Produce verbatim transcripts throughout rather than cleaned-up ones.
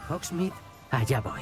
Hogsmeade, allá voy.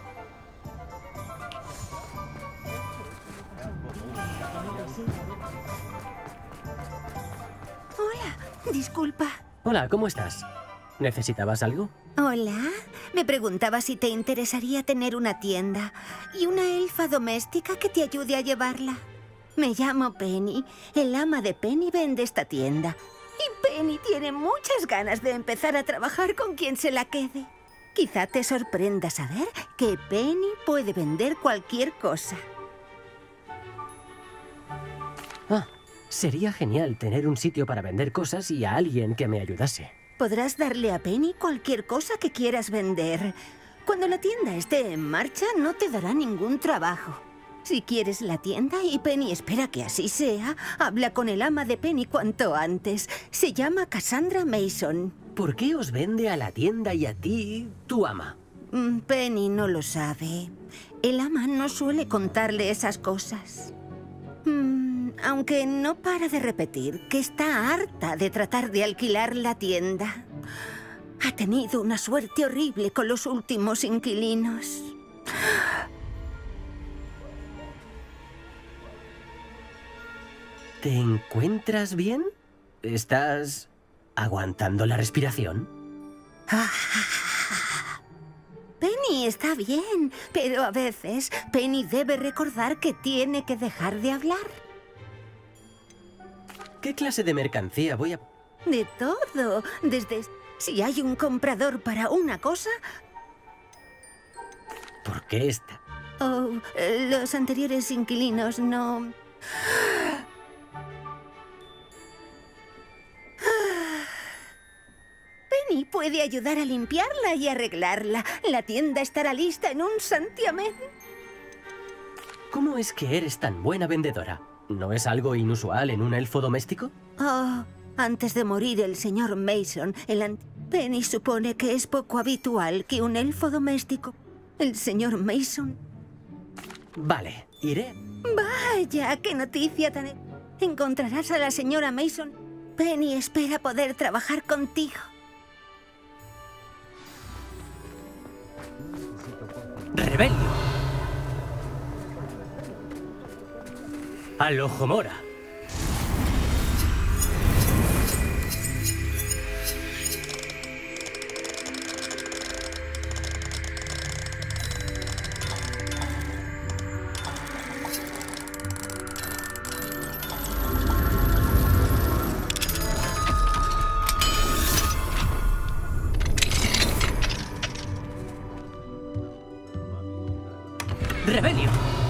Hola, disculpa. Hola, ¿cómo estás? ¿Necesitabas algo? Hola, me preguntaba si te interesaría tener una tienda y una elfa doméstica que te ayude a llevarla. Me llamo Penny. El ama de Penny vende esta tienda. Y Penny tiene muchas ganas de empezar a trabajar con quien se la quede. Quizá te sorprenda saber que Penny puede vender cualquier cosa. Ah, sería genial tener un sitio para vender cosas y a alguien que me ayudase. Podrás darle a Penny cualquier cosa que quieras vender. Cuando la tienda esté en marcha, no te dará ningún trabajo. Si quieres la tienda y Penny espera que así sea, habla con el ama de Penny cuanto antes. Se llama Cassandra Mason. ¿Por qué os vende a la tienda y a ti, tu ama? Mm, Penny no lo sabe. El ama no suele contarle esas cosas. Mm, aunque no para de repetir que está harta de tratar de alquilar la tienda. Ha tenido una suerte horrible con los últimos inquilinos. ¿Te encuentras bien? ¿Estás aguantando la respiración? Penny está bien, pero a veces Penny debe recordar que tiene que dejar de hablar. ¿Qué clase de mercancía voy a...? De todo, desde si hay un comprador para una cosa... ¿Por qué esta? Oh, los anteriores inquilinos no... Penny puede ayudar a limpiarla y arreglarla. La tienda estará lista en un santiamén. ¿Cómo es que eres tan buena vendedora? ¿No es algo inusual en un elfo doméstico? Oh, antes de morir el señor Mason, el ant... Penny supone que es poco habitual que un elfo doméstico... El señor Mason... Vale, iré. Vaya, qué noticia tan... Encontrarás a la señora Mason. Penny espera poder trabajar contigo. ¡Rebelio! ¡Al ojo mora! ¡Rebelio!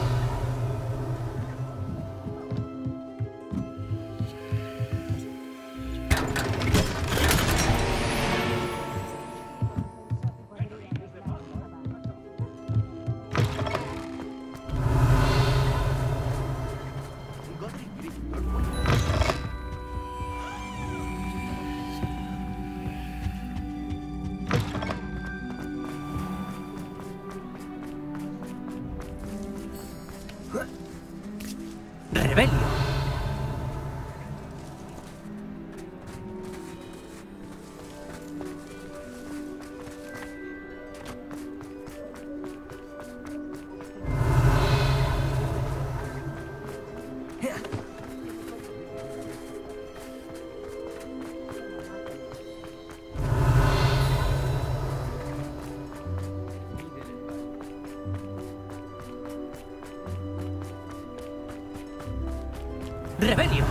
¡Rebelio! ¡Rebelio!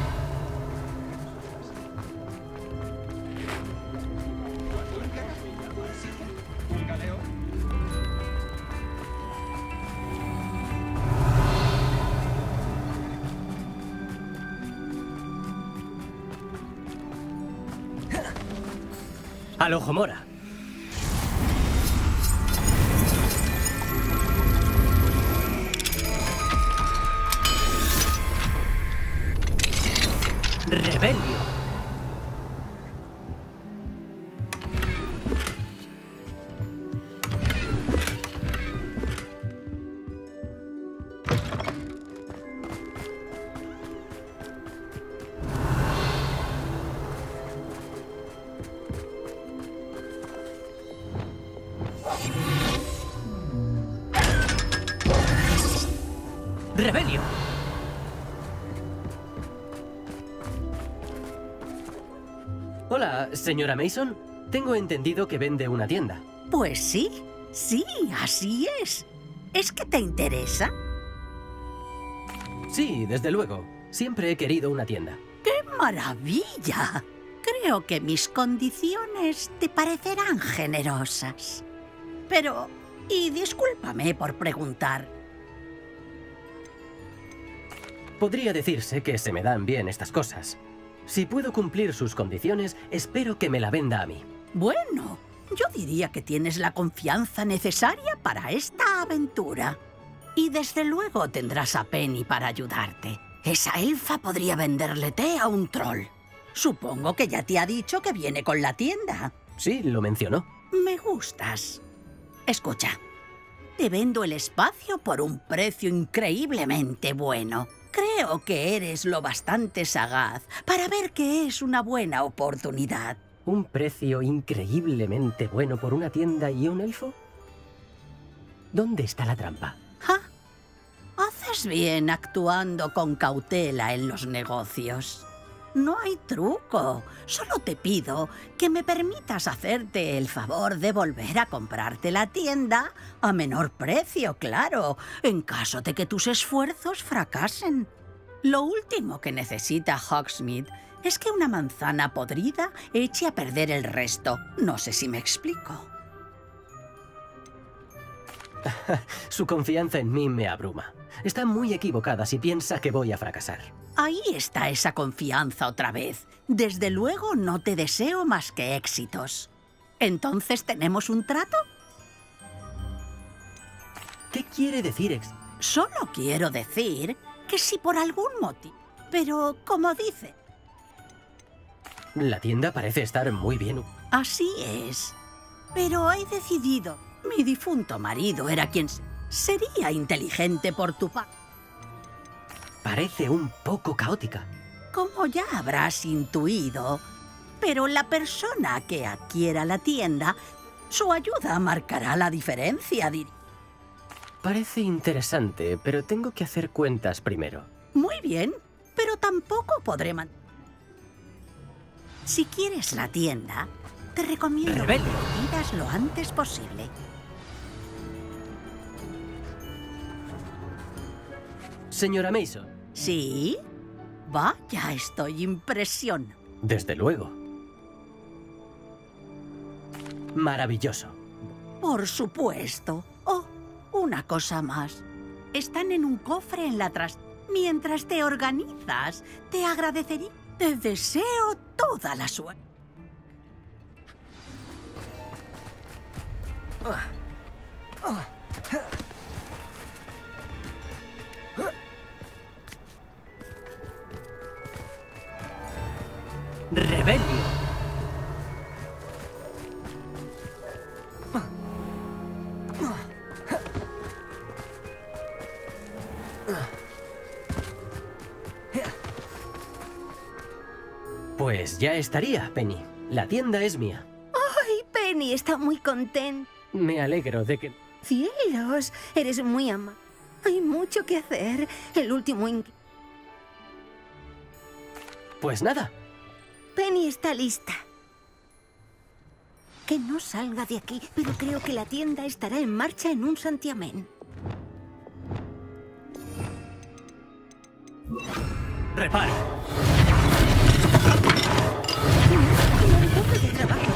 ¡Al ojo mora! ¡Rebelio! Hola, señora Mason. Tengo entendido que vende una tienda. Pues sí, sí, así es. ¿Es que te interesa? Sí, desde luego. Siempre he querido una tienda. ¡Qué maravilla! Creo que mis condiciones te parecerán generosas. Pero, y discúlpame por preguntar. Podría decirse que se me dan bien estas cosas. Si puedo cumplir sus condiciones, espero que me la venda a mí. Bueno, yo diría que tienes la confianza necesaria para esta aventura. Y desde luego tendrás a Penny para ayudarte. Esa elfa podría venderle té a un troll. Supongo que ya te ha dicho que viene con la tienda. Sí, lo mencionó. Me gustas. Escucha, te vendo el espacio por un precio increíblemente bueno. Creo que eres lo bastante sagaz para ver que es una buena oportunidad. ¿Un precio increíblemente bueno por una tienda y un elfo? ¿Dónde está la trampa? ¿Ja? Haces bien actuando con cautela en los negocios. No hay truco. Solo te pido que me permitas hacerte el favor de volver a comprarte la tienda a menor precio, claro, en caso de que tus esfuerzos fracasen. Lo último que necesita Hogsmeade es que una manzana podrida eche a perder el resto. No sé si me explico. Su confianza en mí me abruma. Está muy equivocada si piensa que voy a fracasar. Ahí está esa confianza otra vez. Desde luego no te deseo más que éxitos. ¿Entonces tenemos un trato? ¿Qué quiere decir ex? Solo quiero decir que si por algún motivo... Pero, como dice... La tienda parece estar muy bien. Así es. Pero he decidido... Mi difunto marido era quien... Sería inteligente por tu parte. Parece un poco caótica. Como ya habrás intuido, pero la persona que adquiera la tienda, su ayuda marcará la diferencia, diría. Parece interesante, pero tengo que hacer cuentas primero. Muy bien, pero tampoco podré man... Si quieres la tienda, te recomiendo Rebelde. que lo pidas lo antes posible. Señora Mason. ¿Sí? Vaya, estoy impresionado. Desde luego. Maravilloso. Por supuesto. Oh, una cosa más. Están en un cofre en la tras... Mientras te organizas, te agradecería. Te deseo toda la suerte. ¡Rebelio! Pues ya estaría, Penny. La tienda es mía. ¡Ay, Penny está muy contenta! Me alegro de que... ¡Cielos! Eres muy amable. Hay mucho que hacer. El último... In... Pues nada. Penny está lista. Que no salga de aquí, pero creo que la tienda estará en marcha en un santiamén. ¡Repara! Un poco de trabajo.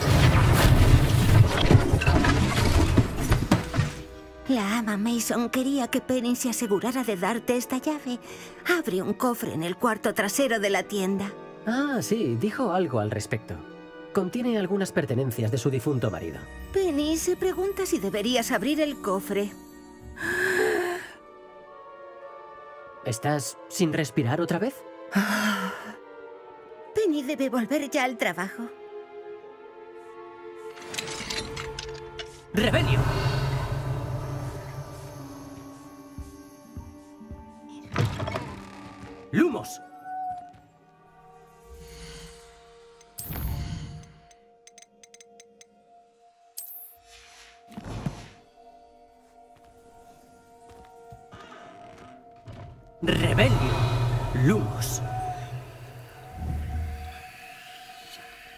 La ama Mason quería que Penny se asegurara de darte esta llave. Abre un cofre en el cuarto trasero de la tienda. Ah, sí, dijo algo al respecto. Contiene algunas pertenencias de su difunto marido. Penny se pregunta si deberías abrir el cofre. ¿Estás sin respirar otra vez? Penny debe volver ya al trabajo. ¡Rebelio! ¡Lumos! ¡Rebelio! ¡Lumos!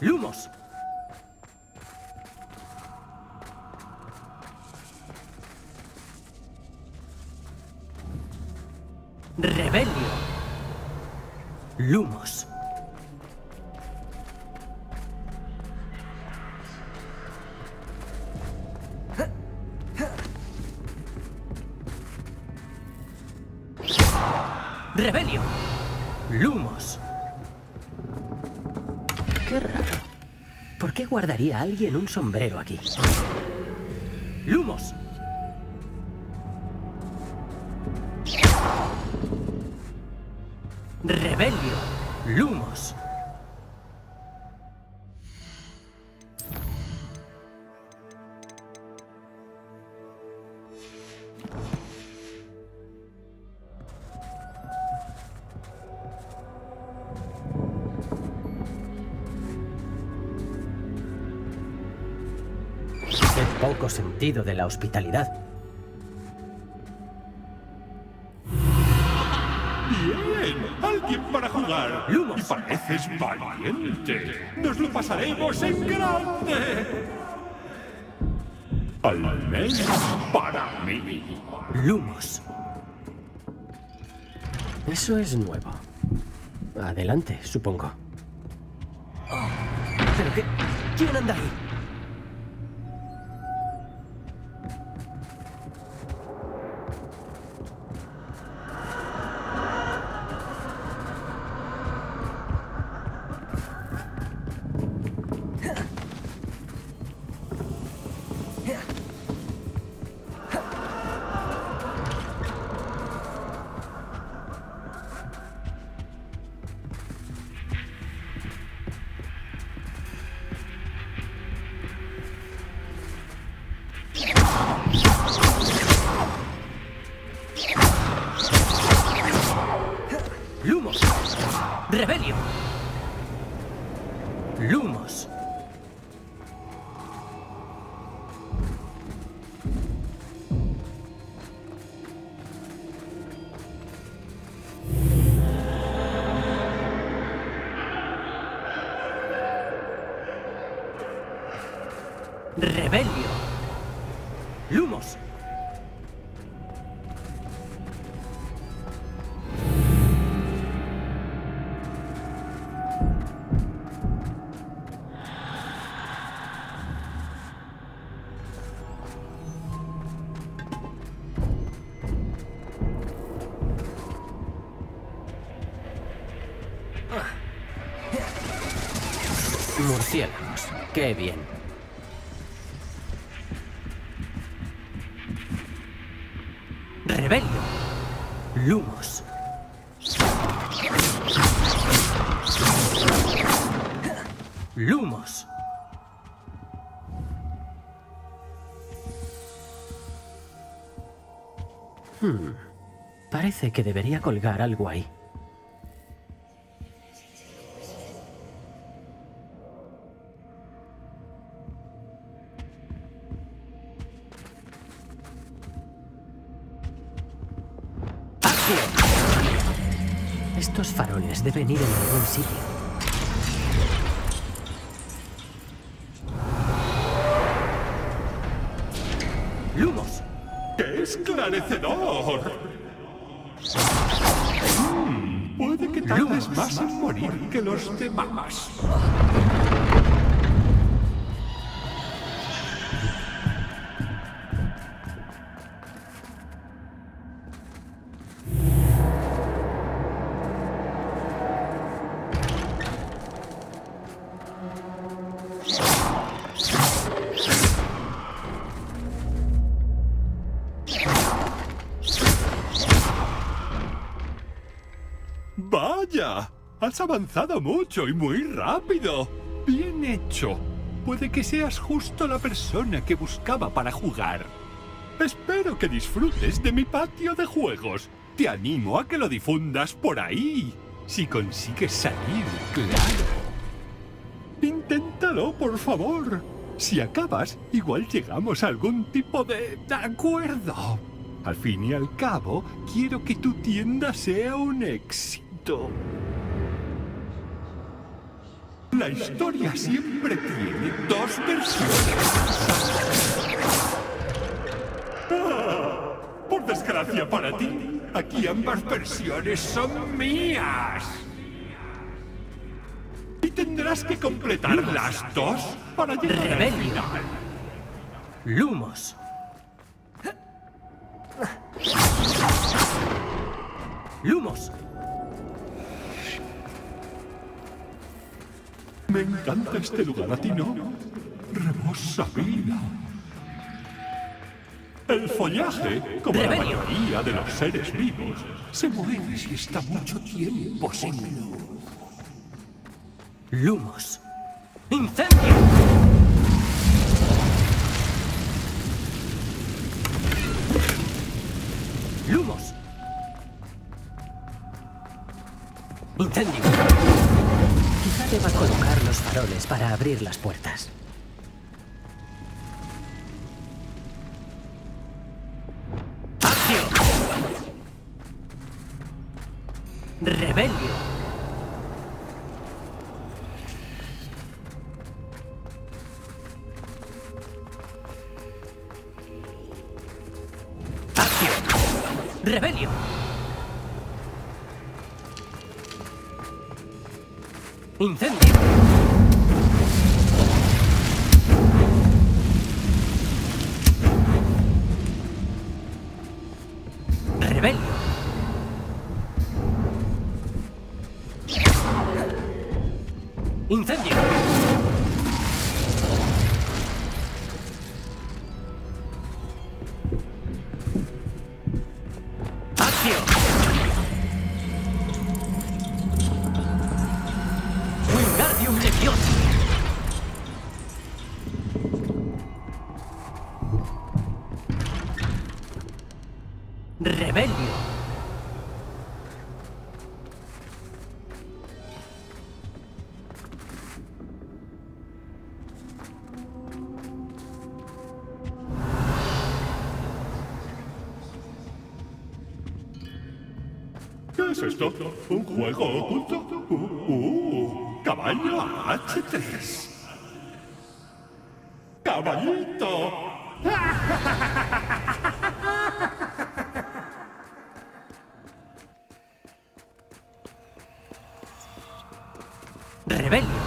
¡Lumos! ¡Rebelio! ¡Lumos! ¡Rebelio! ¡Lumos! Qué raro. ¿Por qué guardaría alguien un sombrero aquí? ¡Lumos! ¡Rebelio! ¡Lumos! Qué poco sentido de la hospitalidad. ¡Bien! ¡Alguien para jugar! ¡Lumos! Y pareces valiente. ¡Nos lo pasaremos en grande! Al menos para mí. Lumos. Eso es nuevo. Adelante, supongo. Oh, ¿pero qué? ¿Quién anda ahí? ¡Lumos! ¡Rebelio! ¡Lumos! ¡Rebelio! ¡Lumos! Murciélagos. ¡Qué bien! ¡Rebelio! ¡Lumos! ¡Lumos! Hmm. Parece que debería colgar algo ahí. Estos faroles deben ir en algún sitio. ¡Lumos! ¡Qué esclarecedor! Mm, puede que tardes más en morir que los demás. ¡Vaya! Has avanzado mucho y muy rápido. Bien hecho. Puede que seas justo la persona que buscaba para jugar. Espero que disfrutes de mi patio de juegos. Te animo a que lo difundas por ahí. Si consigues salir, claro. Inténtalo, por favor. Si acabas, igual llegamos a algún tipo de acuerdo. Al fin y al cabo, quiero que tu tienda sea un éxito. La historia siempre tiene dos versiones. Ah, por desgracia para ti, aquí ambas versiones son mías. Y tendrás que completar las dos para llegar al Rebelio. final. Lumos. Lumos. Me encanta este lugar, ¿a ti no? Rebosa vida. El follaje, como la Rebelio. mayoría de los seres vivos, se muere si está mucho tiempo sin luz. Lumos. ¡Incendio! Lumos. Incendio. Quizá deba colocar los faroles para abrir las puertas. ¡Accio! Rebelio. ¡Rebelio! ¡Incendio! ¡Rebelio! ¡Incendio! ¡Wingardium Leviosa! ¡Rebelio! ¿Qué es esto? ¿Un juego oculto? Uh, uh, caballo H tres. ¡Caballito! ¡Rebelio!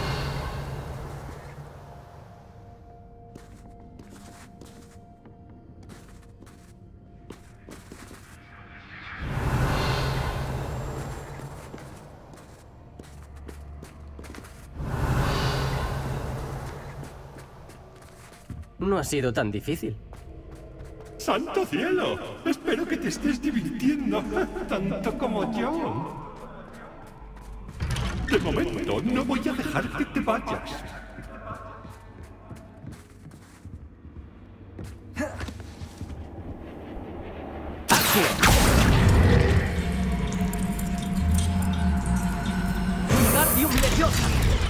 No ha sido tan difícil. ¡Santo cielo! Espero que te estés divirtiendo tanto como yo. De momento, no voy a dejar que te vayas. ¡Accio! ¡Wingardium Leviosa!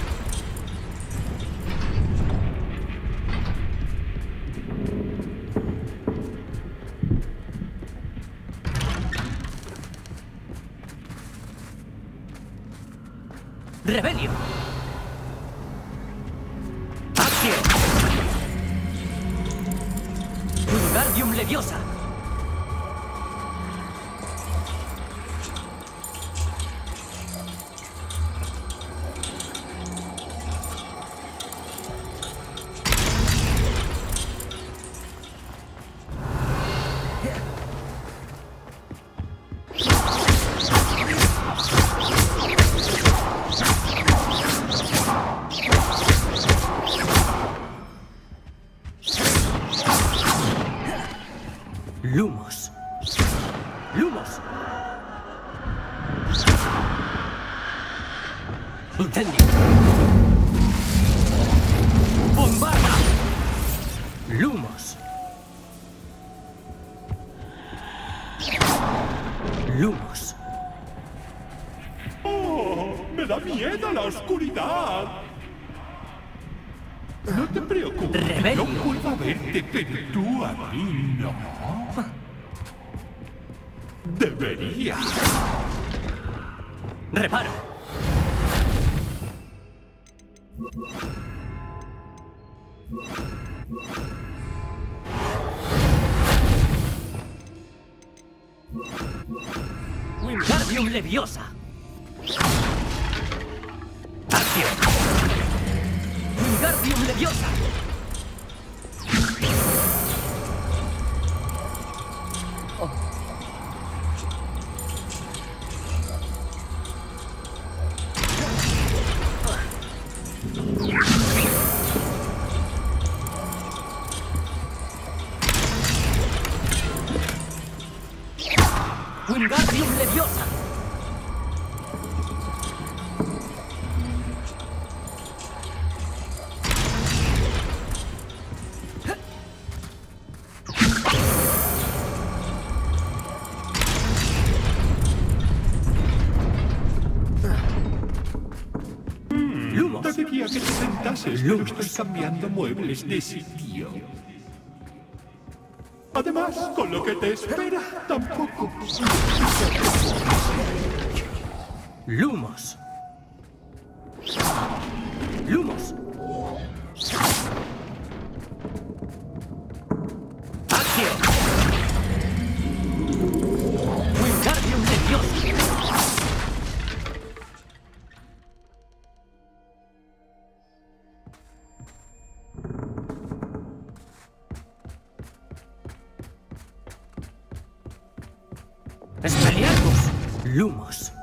¡Rebelio! ¡Accio! ¡Wingardium Leviosa! Lumos. Lumos. Incendio. Bombarda. Lumos. Lumos. ¡Oh! ¡Me da miedo la oscuridad! No te preocupes. Rebelio. Yo puedo verte, pero tú a mí no. Debería. Reparo. Wingardium Leviosa. Acción. Wingardium Leviosa. Wingardium Leviosa. Lumos. Te diría que te sentases, pero estoy cambiando muebles de sitio. Además, con lo que te espera, tampoco. Lumos. Lumos. Acción. Wingardium Leviosa. Expelliarmus. Lumos.